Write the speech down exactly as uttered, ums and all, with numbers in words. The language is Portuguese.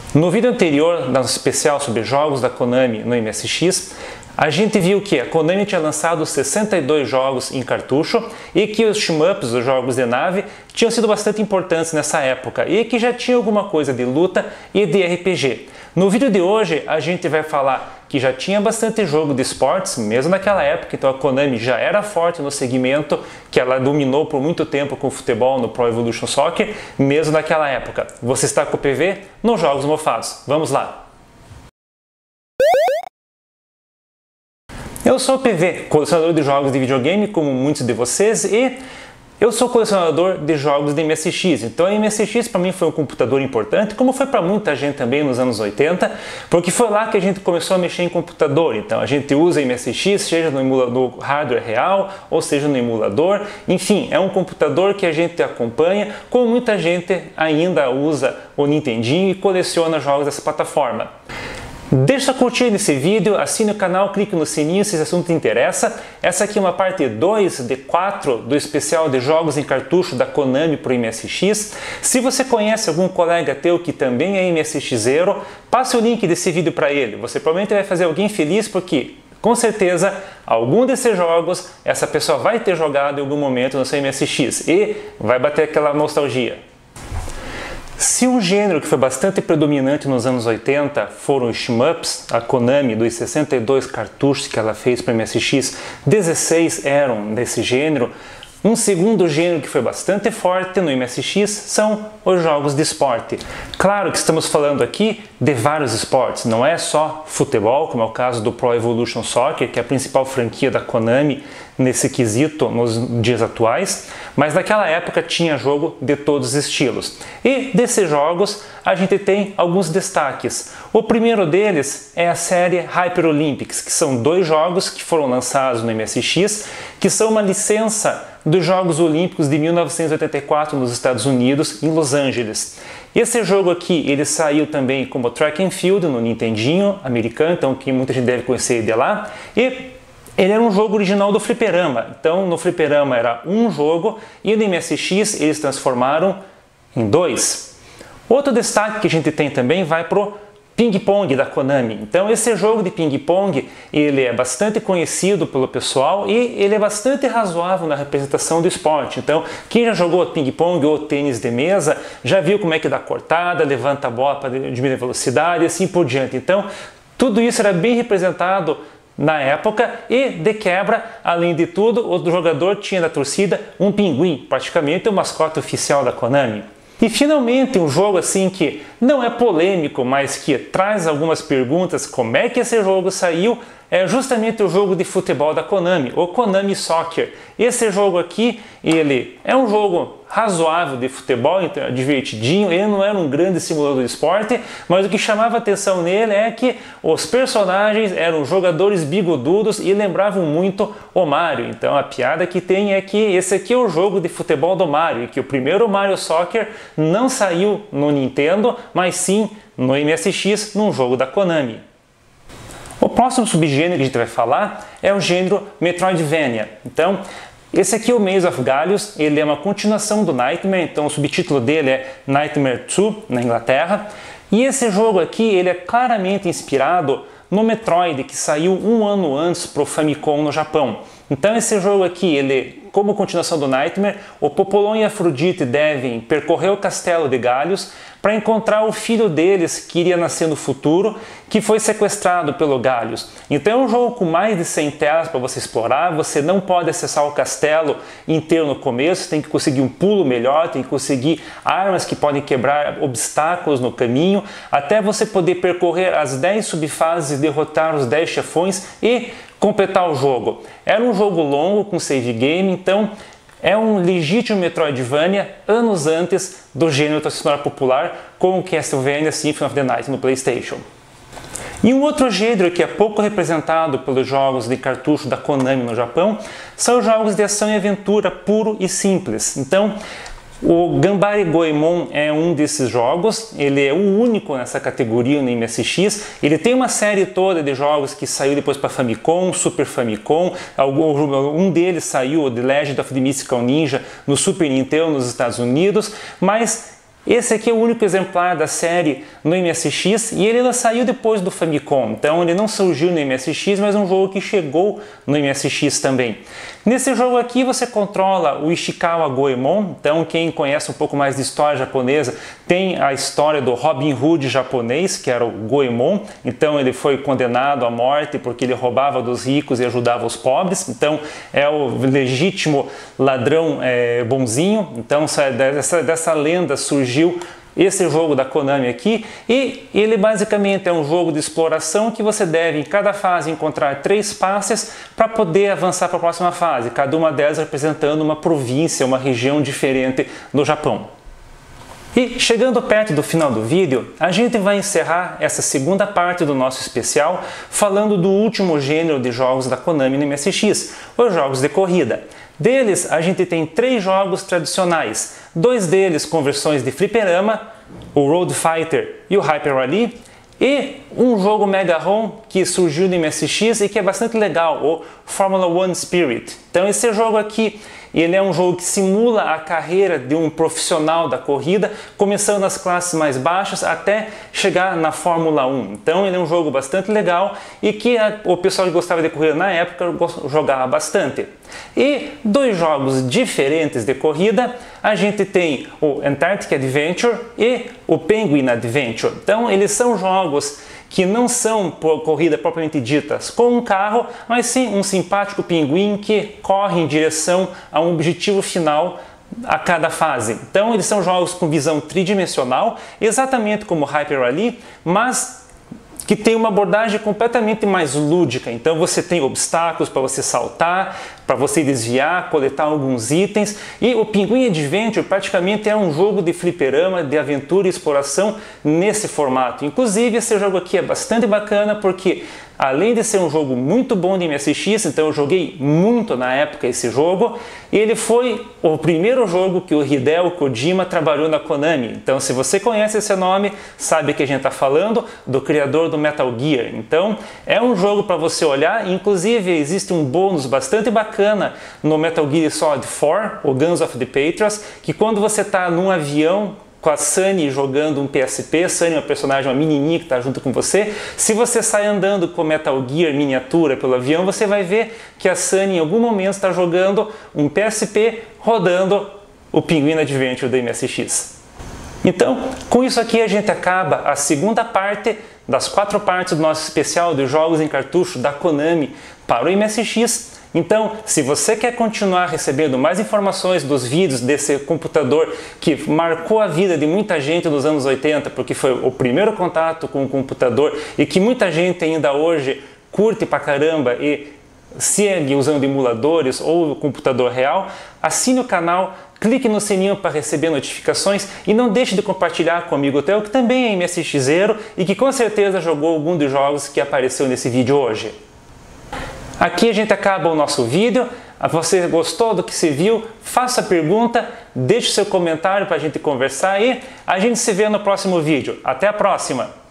No vídeo anterior, da nosso especial sobre jogos da Konami no M S X, a gente viu que a Konami tinha lançado sessenta e dois jogos em cartucho e que os shmups, os jogos de nave, tinham sido bastante importantes nessa época e que já tinha alguma coisa de luta e de R P G. No vídeo de hoje a gente vai falar que já tinha bastante jogo de esportes, mesmo naquela época, então a Konami já era forte no segmento, que ela dominou por muito tempo com o futebol no Pro Evolution Soccer, mesmo naquela época. Você está com o P V nos Jogos Mofados. Vamos lá! Eu sou o P V, colecionador de jogos de videogame, como muitos de vocês, e eu sou colecionador de jogos de M S X. Então a M S X para mim foi um computador importante, como foi para muita gente também nos anos oitenta, porque foi lá que a gente começou a mexer em computador. Então a gente usa M S X, seja no emulador hardware real, ou seja no emulador. Enfim, é um computador que a gente acompanha, como muita gente ainda usa o Nintendinho e coleciona jogos dessa plataforma. Deixa sua curtida nesse vídeo, assine o canal, clique no sininho se esse assunto te interessa. Essa aqui é uma parte dois de quatro do especial de jogos em cartucho da Konami para o M S X. Se você conhece algum colega teu que também é MSXero, passe o link desse vídeo para ele. Você provavelmente vai fazer alguém feliz porque, com certeza, algum desses jogos essa pessoa vai ter jogado em algum momento no seu M S X e vai bater aquela nostalgia. Se um gênero que foi bastante predominante nos anos oitenta foram os shmups, a Konami dos sessenta e dois cartuchos que ela fez para o M S X, dezesseis eram desse gênero. Um segundo gênero que foi bastante forte no M S X são os jogos de esporte. Claro que estamos falando aqui de vários esportes, não é só futebol, como é o caso do Pro Evolution Soccer, que é a principal franquia da Konami nesse quesito nos dias atuais, mas naquela época tinha jogo de todos os estilos. E desses jogos a gente tem alguns destaques. O primeiro deles é a série Hyper Olympics, que são dois jogos que foram lançados no M S X, que são uma licença dos Jogos Olímpicos de mil novecentos e oitenta e quatro nos Estados Unidos, em Los Angeles. Esse jogo aqui, ele saiu também como Track and Field no Nintendinho americano, então que muita gente deve conhecer de lá, e ele era um jogo original do fliperama. Então no fliperama era um jogo e no M S X eles transformaram em dois. Outro destaque que a gente tem também vai pro ping-pong da Konami. Então esse jogo de ping-pong, ele é bastante conhecido pelo pessoal e ele é bastante razoável na representação do esporte. Então quem já jogou ping-pong ou tênis de mesa já viu como é que dá cortada, levanta a bola para diminuir a velocidade e assim por diante. Então tudo isso era bem representado na época e, de quebra, além de tudo, o jogador tinha na torcida um pinguim, praticamente o mascote oficial da Konami. E finalmente um jogo assim que não é polêmico, mas que traz algumas perguntas, como é que esse jogo saiu, é justamente o jogo de futebol da Konami, o Konami Soccer. Esse jogo aqui, ele é um jogo razoável de futebol, então é divertidinho, ele não era um grande simulador de esporte, mas o que chamava atenção nele é que os personagens eram jogadores bigodudos e lembravam muito o Mario. Então a piada que tem é que esse aqui é o jogo de futebol do Mario, e que o primeiro Mario Soccer não saiu no Nintendo, mas sim no M S X, num jogo da Konami. O próximo subgênero que a gente vai falar é o gênero Metroidvania. Então, esse aqui é o Maze of Gallios, ele é uma continuação do Nightmare, então o subtítulo dele é Nightmare dois na Inglaterra. E esse jogo aqui, ele é claramente inspirado no Metroid, que saiu um ano antes para o Famicom no Japão. Então esse jogo aqui, ele, como continuação do Nightmare, o Popolon e a Afrodite devem percorrer o castelo de Galhos para encontrar o filho deles que iria nascer no futuro, que foi sequestrado pelo Galhos. Então é um jogo com mais de cem telas para você explorar, você não pode acessar o castelo inteiro no começo, tem que conseguir um pulo melhor, tem que conseguir armas que podem quebrar obstáculos no caminho, até você poder percorrer as dez subfases e derrotar os dez chefões e completar o jogo. Era um jogo longo com save game, então é um legítimo Metroidvania anos antes do gênero se tornar popular com o Castlevania Symphony of the Night no PlayStation. E um outro gênero que é pouco representado pelos jogos de cartucho da Konami no Japão são os jogos de ação e aventura puro e simples. Então o Ganbare Goemon é um desses jogos, ele é o único nessa categoria no M S X. Ele tem uma série toda de jogos que saiu depois para Famicom, Super Famicom, um deles saiu, The Legend of the Mystical Ninja, no Super Nintendo nos Estados Unidos, mas Esse aqui é o único exemplar da série no M S X e ele não saiu depois do Famicom, então ele não surgiu no M S X, mas é um jogo que chegou no M S X também. Nesse jogo aqui você controla o Ishikawa Goemon, então quem conhece um pouco mais de história japonesa tem a história do Robin Hood japonês, que era o Goemon, então ele foi condenado à morte porque ele roubava dos ricos e ajudava os pobres, então é o legítimo ladrão é, bonzinho, então dessa, dessa lenda surgiu esse jogo da Konami aqui, e ele basicamente é um jogo de exploração que você deve em cada fase encontrar três passes para poder avançar para a próxima fase, cada uma delas representando uma província, uma região diferente do Japão. E chegando perto do final do vídeo, a gente vai encerrar essa segunda parte do nosso especial falando do último gênero de jogos da Konami no M S X, os jogos de corrida. Deles, a gente tem três jogos tradicionais, dois deles com versões de fliperama, o Road Fighter e o Hyper Rally, e um jogo Mega ROM que surgiu no M S X e que é bastante legal, o Formula One Spirit. Então esse jogo aqui, ele é um jogo que simula a carreira de um profissional da corrida, começando nas classes mais baixas até chegar na Fórmula um. Então ele é um jogo bastante legal e que a, o pessoal que gostava de corrida na época jogava bastante. E dois jogos diferentes de corrida, a gente tem o Antarctic Adventure e o Penguin Adventure. Então eles são jogos que não são por corrida propriamente ditas com um carro, mas sim um simpático pinguim que corre em direção a um objetivo final a cada fase. Então eles são jogos com visão tridimensional, exatamente como o Hyper Rally, mas que tem uma abordagem completamente mais lúdica. Então você tem obstáculos para você saltar, para você desviar, coletar alguns itens. E o Penguin Adventure praticamente é um jogo de fliperama, de aventura e exploração nesse formato. Inclusive esse jogo aqui é bastante bacana porque além de ser um jogo muito bom de M S X, então eu joguei muito na época esse jogo, ele foi o primeiro jogo que o Hideo Kojima trabalhou na Konami. Então se você conhece esse nome, sabe que a gente está falando do criador do Metal Gear. Então é um jogo para você olhar, inclusive existe um bônus bastante bacana no Metal Gear Solid quatro, o Guns of the Patriots, que quando você está num avião com a Sunny jogando um P S P, Sunny é uma personagem, uma menininha que está junto com você, se você sai andando com Metal Gear miniatura pelo avião, você vai ver que a Sunny em algum momento está jogando um P S P rodando o Penguin Adventure do M S X. Então, com isso aqui a gente acaba a segunda parte das quatro partes do nosso especial de jogos em cartucho da Konami para o M S X. Então, se você quer continuar recebendo mais informações dos vídeos desse computador que marcou a vida de muita gente nos anos oitenta, porque foi o primeiro contato com o computador e que muita gente ainda hoje curte pra caramba e segue usando emuladores ou o computador real, assine o canal, clique no sininho para receber notificações e não deixe de compartilhar com o amigo teu que também é MSXero e que com certeza jogou algum dos jogos que apareceu nesse vídeo hoje. Aqui a gente acaba o nosso vídeo. Você gostou do que se viu? Faça a pergunta, deixe seu comentário para a gente conversar e a gente se vê no próximo vídeo. Até a próxima!